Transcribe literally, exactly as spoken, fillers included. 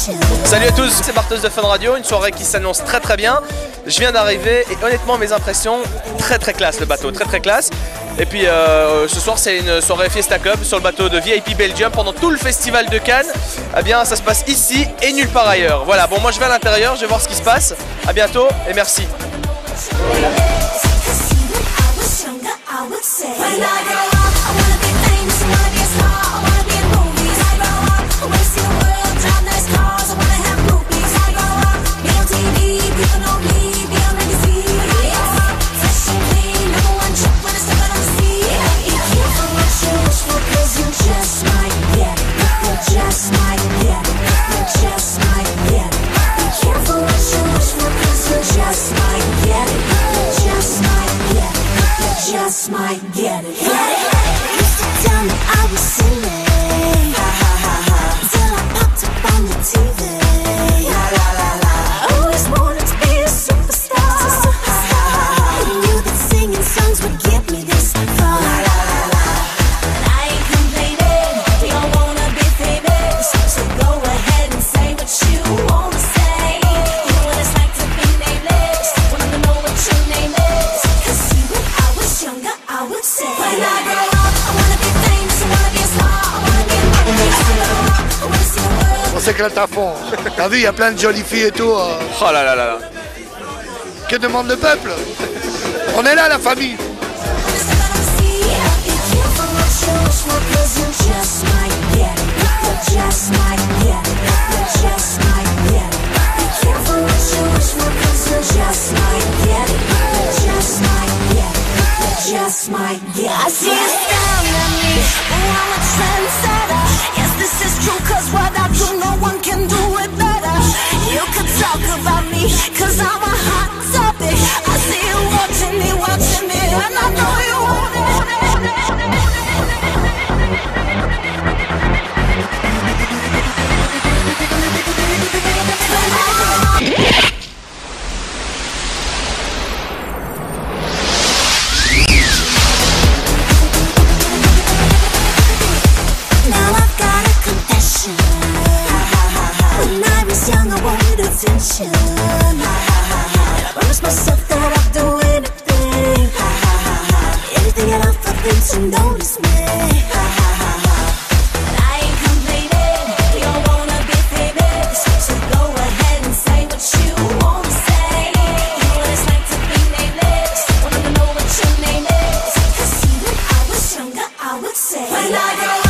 Salut à tous, c'est Bartos de Fun Radio, une soirée qui s'annonce très très bien. Je viens d'arriver et honnêtement mes impressions, très très classe le bateau, très très classe. Et puis euh, ce soir c'est une soirée Fiesta Club sur le bateau de V I P Belgium pendant tout le festival de Cannes. Eh bien ça se passe ici et nulle part ailleurs. Voilà, bon moi je vais à l'intérieur, je vais voir ce qui se passe. A bientôt et merci. Voilà. Just might get it. Get it. Used to tell me I was silly, ha ha ha ha, till I popped up on the T V. La la la la. I always wanted to be a superstar. So, ha ha ha. I knew that singing songs would get me this far. La la la la. And I ain't complaining. We all wanna be famous, so go ahead and say what you wanna say. You know what it's like to be nameless. Wanna know what your name is? 'Cause see, when I was younger, I would say, when I grow up, I wanna be famous, I wanna be a star, I wanna be a movie star, I wanna see the world. On s'éclate à fond. T'as vu, il y a plein de jolies filles et tout. Euh... Oh là là là là. Que demande le peuple? On est là, la famille. Just might get. I see you staring at me. Oh, I'm a trendsetter. Yes, this is true, cause what I do, no one can do it better. You could talk about me, cause I'm a hot topic. I see you watching me, watching me, and I know you want it. Attention. I promised myself that I'd do anything, anything at all for them to notice me. And I ain't complaining. We all wanna be famous, so go ahead and say what you wanna say. You know what it's like to be nameless. Wanna know what your name is? 'Cause see, when I was younger, I would say, when I grow up.